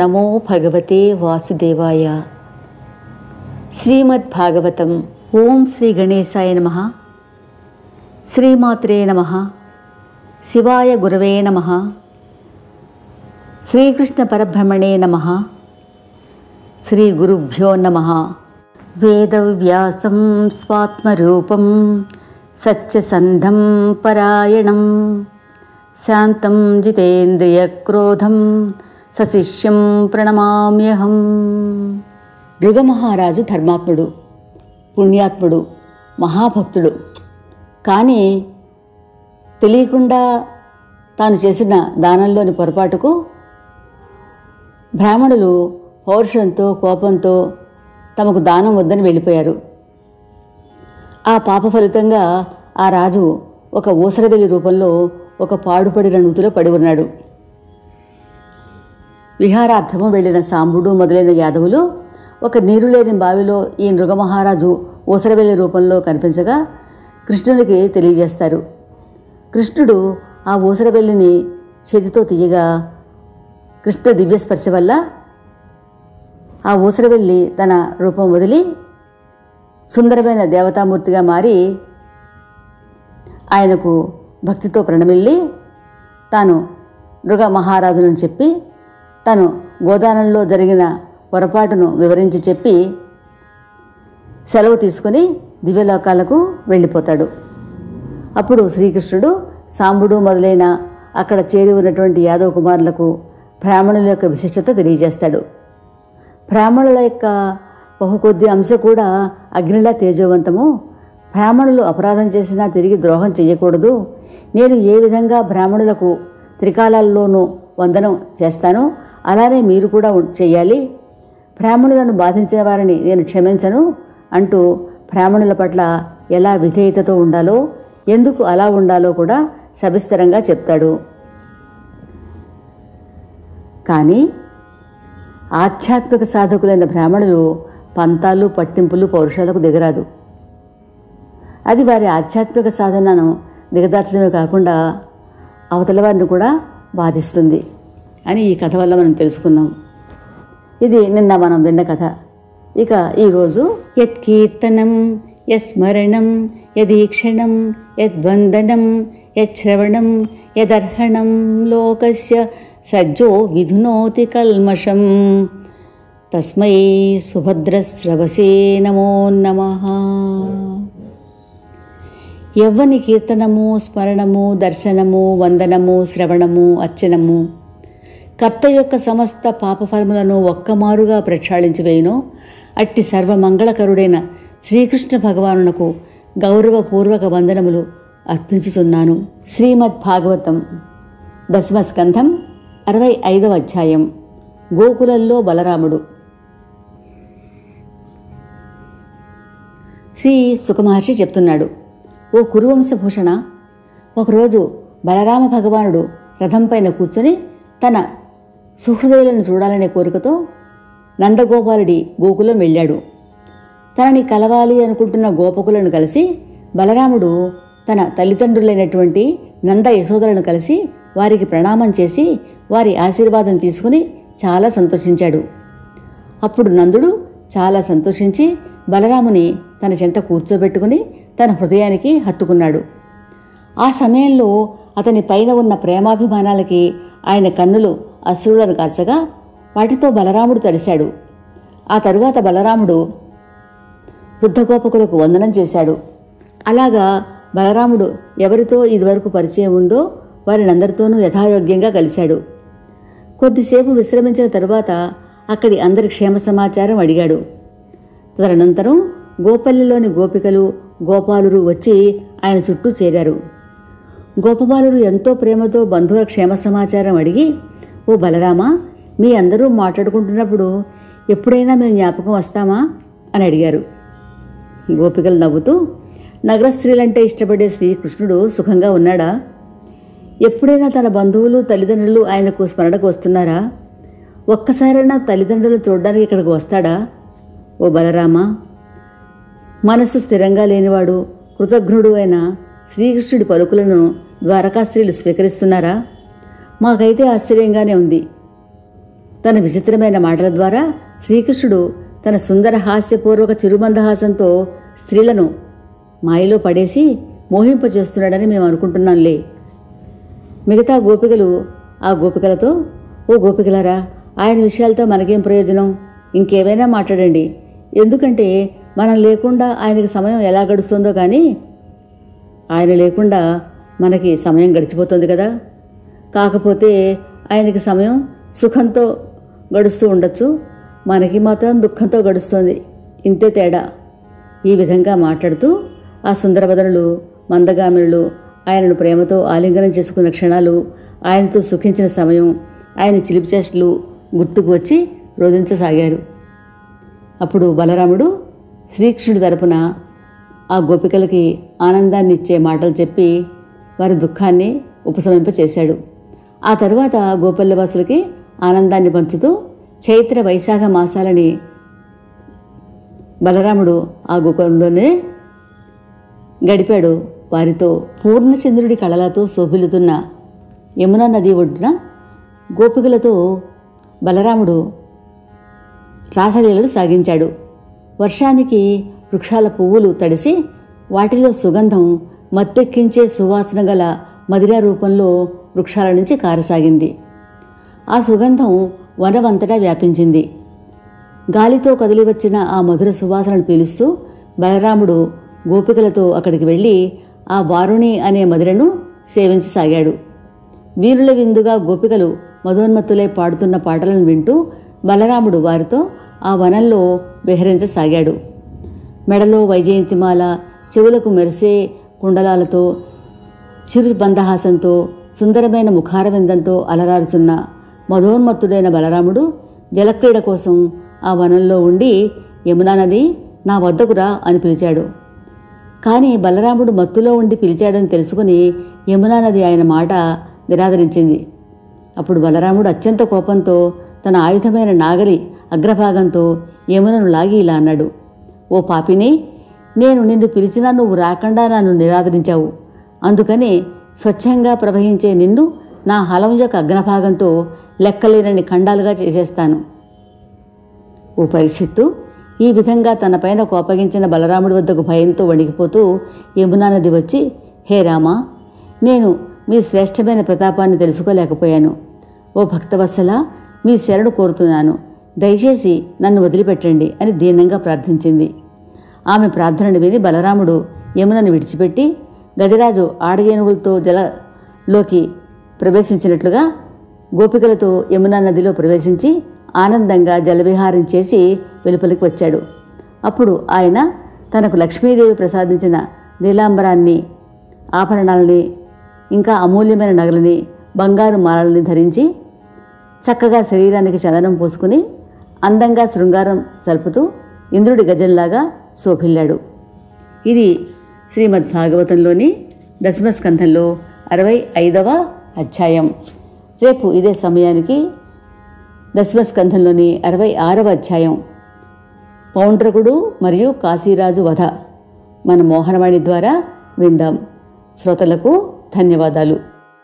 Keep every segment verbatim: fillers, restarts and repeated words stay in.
నమో భగవతే వాసుదేవాయ. శ్రీమద్భాగవతం. ఓం శ్రీ గణేశాయ నమః. శ్రీమాత్రే నమః. శివాయ గురవే నమః. శ్రీకృష్ణ పరబ్రహ్మణే నమః. శ్రీ గురుభ్యో నమః. వేదవ్యాసం స్వాత్మరూపం సత్యసంధం పరాయణం శాంతం జితేంద్రియక్రోధం సశిష్యం ప్రణమామ్యహం. భృగమహారాజు ధర్మాత్ముడు, పుణ్యాత్ముడు, మహాభక్తుడు. కానీ తెలియకుండా తాను చేసిన దానంలోని పొరపాటుకు బ్రాహ్మణులు పౌరుషంతో కోపంతో తమకు దానం వద్దని వెళ్ళిపోయారు. ఆ పాప ఫలితంగా ఆ రాజు ఒక ఊసరవెల్లి రూపంలో ఒక పాడుపడిన నూతిలో పడి ఉన్నాడు. విహారార్థము వెళ్ళిన సాంబుడు మొదలైన యాదవులు ఒక నీరులేని బావిలో ఈ నృగమహారాజు ఊసరవెల్లి రూపంలో కనిపించగా కృష్ణునికి తెలియజేస్తారు. కృష్ణుడు ఆ ఊసరవెల్లిని చేతితో తీయగా కృష్ణ దివ్యస్పర్శ వల్ల ఆ ఊసరవెల్లి తన రూపం వదిలి సుందరమైన దేవతామూర్తిగా మారి ఆయనకు భక్తితో ప్రణమిల్లి తాను నృగ మహారాజునని చెప్పి తను గోదానంలో జరిగిన పొరపాటును వివరించి చెప్పి సెలవు తీసుకుని దివ్యలోకాలకు వెళ్ళిపోతాడు. అప్పుడు శ్రీకృష్ణుడు సాంబుడు మొదలైన అక్కడ చేరి ఉన్నటువంటి యాదవ కుమారులకు బ్రాహ్మణుల యొక్క విశిష్టత తెలియజేస్తాడు. బ్రాహ్మణుల యొక్క బహుకొద్ది అంశ కూడా అగ్నిలా తేజోవంతము. బ్రాహ్మణులు అపరాధం చేసినా తిరిగి ద్రోహం చేయకూడదు. నేను ఏ విధంగా బ్రాహ్మణులకు త్రికాలాల్లోనూ వందనం చేస్తానో అలానే మీరు కూడా చేయాలి. బ్రాహ్మణులను బాధించిన వారిని నేను క్షమించను అంటూ బ్రాహ్మణుల పట్ల ఎలా విధేయతతో ఉండాలో, ఎందుకు అలా ఉండాలో కూడా సవిస్తరంగా చెప్తాడు. కానీ ఆధ్యాత్మిక సాధకులైన బ్రాహ్మణులు పంతాలు పట్టింపులు పౌరుషాలకు దిగరాదు. అది వారి ఆధ్యాత్మిక సాధనను దిగదార్చడమే కాకుండా అవతల వారిని కూడా బాధిస్తుంది అని ఈ కథ వల్ల మనం తెలుసుకున్నాం. ఇది నిన్న మనం విన్న కథ. ఇక ఈరోజు యత్కీర్తనం యస్మరణం యదీక్షణం యద్వందనం యశ్రవణం యదర్హణం లోకస్య సజ్జో విధునోతి కల్మషం తస్మై సుభద్రస్రవసే నమో నమః. యవ్వని కీర్తనము, స్మరణము, దర్శనము, వందనము, శ్రవణము, అర్చనము కర్త యొక్క సమస్త పాపఫలములను ఒక్కమారుగా ప్రక్షాళించి వేయును అట్టి సర్వమంగళకరుడైన శ్రీకృష్ణ భగవానునకు గౌరవపూర్వక వందనములు అర్పించుచున్నాను. శ్రీమద్ భాగవతం దశమస్కంధం అరవై ఐదవ అధ్యాయం. గోకులంలో బలరాముడు. శ్రీ సుఖమహర్షి చెప్తున్నాడు, ఓ కురువంశభూషణ, ఒకరోజు బలరామ భగవానుడు రథం పైన కూర్చొని తన సుహృదయులను చూడాలనే కోరికతో నందగోపాలుడి గోకులం వెళ్ళాడు. తనని కలవాలి అనుకుంటున్న గోపకులను కలిసి బలరాముడు తన తల్లిదండ్రులైనటువంటి నంద యశోదలను కలిసి వారికి ప్రణామం చేసి వారి ఆశీర్వాదం తీసుకుని చాలా సంతోషించాడు. అప్పుడు నందుడు చాలా సంతోషించి బలరాముని తన చెంత కూర్చోబెట్టుకుని తన హృదయానికి హత్తుకున్నాడు. ఆ సమయంలో అతని పైన ఉన్న ప్రేమాభిమానాలకి ఆయన కన్నులు అశ్రువులను కార్చగా వాటితో బలరాముడు తడిశాడు. ఆ తరువాత బలరాముడు వృద్ధగోపకులకు వందనం చేశాడు. అలాగా బలరాముడు ఎవరితో ఇదివరకు పరిచయం ఉందో వారినందరితోనూ యథాయోగ్యంగా కలిశాడు. కొద్దిసేపు విశ్రమించిన తరువాత అక్కడి అందరి క్షేమ సమాచారం అడిగాడు. తదనంతరం గోపల్లిలోని గోపికలు గోపాలురు వచ్చి ఆయన చుట్టూ చేరారు. గోపబాలురు ఎంతో ప్రేమతో బంధువుల క్షేమ సమాచారం అడిగి, ఓ బలరామా, మీ అందరూ మాట్లాడుకుంటున్నప్పుడు ఎప్పుడైనా మేము జ్ఞాపకం వస్తామా అని అడిగారు. గోపికలు నవ్వుతూ, నగర స్త్రీలంటే ఇష్టపడే శ్రీకృష్ణుడు సుఖంగా ఉన్నాడా? ఎప్పుడైనా తన బంధువులు తల్లిదండ్రులు ఆయనకు స్మరణకు వస్తున్నారా? ఒక్కసారైనా తల్లిదండ్రులు చూడడానికి ఇక్కడికి వస్తాడా? ఓ బలరామా, మనస్సు స్థిరంగా లేనివాడు కృతజ్ఞుడు అయిన శ్రీకృష్ణుడి పలుకులను ద్వారకా స్త్రీలు స్వీకరిస్తున్నారా? మాకైతే ఆశ్చర్యంగానే ఉంది. తన విచిత్రమైన మాటల ద్వారా శ్రీకృష్ణుడు తన సుందర హాస్యపూర్వక చిరుమందహాసంతో స్త్రీలను మాయలో పడేసి మోహింపచేస్తున్నాడని మేము అనుకుంటున్నాంలే. మిగతా గోపికలు ఆ గోపికలతో, ఓ గోపికలారా, ఆయన విషయాలతో మనకేం ప్రయోజనం, ఇంకేమైనా మాట్లాడండి. ఎందుకంటే మనం లేకుండా ఆయనకి సమయం ఎలా గడుస్తుందో కానీ ఆయన లేకుండా మనకి సమయం గడిచిపోతుంది కదా. కాకపోతే ఆయనకి సమయం సుఖంతో గడుస్తూ ఉండొచ్చు, మనకి మాత్రం దుఃఖంతో గడుస్తుంది, ఇంతే తేడా. ఈ విధంగా మాట్లాడుతూ ఆ సుందరవదనులు మందగామినులు ఆయనను ప్రేమతో ఆలింగనం చేసుకున్న క్షణాలు, ఆయనతో సుఖించిన సమయం, ఆయన చిలిపి చేష్టలు గుర్తుకు వచ్చి రోధించసాగారు. అప్పుడు బలరాముడు శ్రీకృష్ణుడి తరపున ఆ గోపికలకి ఆనందాన్ని ఇచ్చే మాటలు చెప్పి వారి దుఃఖాన్ని ఉపశమింపచేశాడు. ఆ తరువాత గోపల్లవాసులకి ఆనందాన్ని పంచుతూ చైత్ర వైశాఖ మాసాలని బలరాముడు ఆ గోకులంలోనే గడిపాడు. వారితో పూర్ణచంద్రుడి కళలతో శోభిల్లుతున్న యమునా నది ఒడ్డున గోపికలతో బలరాముడు రాసలీలలు సాగించాడు. వర్షానికి వృక్షాల పువ్వులు తడిసి వాటిలో సుగంధం మత్తెక్కించే సువాసన గల మదిరా రూపంలో వృక్షాల నుంచి కారసాగింది. ఆ సుగంధం వనమంతటా వ్యాపించింది. గాలితో కదిలివచ్చిన ఆ మధుర సువాసనను పీలుస్తూ బలరాముడు గోపికలతో అక్కడికి వెళ్ళి ఆ వారుణి అనే మదిరను సేవించసాగాడు. వీరుల విందుగా గోపికలు మధోన్మత్తులై పాడుతున్న పాటలను వింటూ బలరాముడు వారితో ఆ వనంలో విహరించసాగాడు. మెడలో వైజయంతిమాల, చెవులకు మెరిసే కుండలాలతో, చిరు బందహాసంతో, సుందరమైన ముఖారవిందంతో అలరారుచున్న మధోన్మత్తుడైన బలరాముడు జలక్రీడ కోసం ఆ వనంలో ఉండి యమునా నది నా వద్దకు రా అని పిలిచాడు. కానీ బలరాముడు మత్తులో ఉండి పిలిచాడని తెలుసుకుని యమునా నది ఆయన మాట నిరాదరించింది. అప్పుడు బలరాముడు అత్యంత కోపంతో తన ఆయుధమైన నాగలి అగ్రభాగంతో యమునను లాగి ఇలా అన్నాడు, ఓ పాపిని, నేను నిన్ను పిలిచినా నువ్వు రాకుండా నన్ను నిరాదరించావు. అందుకని స్వచ్ఛంగా ప్రవహించే నిన్ను నా హలం యొక్క అగ్రభాగంతో లెక్కలేనని ఖండాలుగా చేసేస్తాను. ఓ పరీక్షిత్తు, ఈ విధంగా తనపైన కోపగించిన బలరాముడి వద్దకు భయంతో వణికిపోతూ యమునా నది వచ్చి, హే రామా, నేను మీ శ్రేష్టమైన ప్రతాపాన్ని తెలుసుకోలేకపోయాను. ఓ భక్తవత్సల, మీ శరణు కోరుతున్నాను, దయచేసి నన్ను వదిలిపెట్టండి అని దీనంగా ప్రార్థించింది. ఆమె ప్రార్థనను విని బలరాముడు యమునను విడిచిపెట్టి గజరాజు ఆడయేనుగులతో జలలోకి ప్రవేశించినట్లుగా గోపికలతో యమునా నదిలో ప్రవేశించి ఆనందంగా జలవిహారం చేసి వెలుపలికి వచ్చాడు. అప్పుడు ఆయన తనకు లక్ష్మీదేవి ప్రసాదించిన నీలాంబరాన్ని, ఆభరణాలని, ఇంకా అమూల్యమైన నగలని, బంగారు మాలల్ని ధరించి చక్కగా శరీరానికి చందనం పూసుకుని అందంగా శృంగారం సల్పుతూ ఇంద్రుడి గజంలాగా శోభిల్లాడు. ఇది శ్రీమద్ భాగవతంలోని దశమస్కంధంలో అరవై ఐదవ అధ్యాయం. రేపు ఇదే సమయానికి దశమస్కంధంలోని అరవై ఆరవ అధ్యాయం పౌండ్రకుడు మరియు కాశీరాజు వధ మన మోహనవాణి ద్వారా విందాం. శ్రోతలకు ధన్యవాదాలు.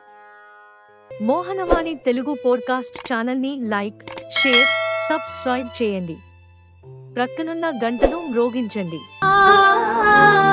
మోహనవాణి తెలుగు పోడ్కాస్ట్ ఛానల్ని లైక్, షేర్, సబ్స్క్రైబ్ చేయండి. ప్రక్కనున్న గంటను మ్రోగించండి.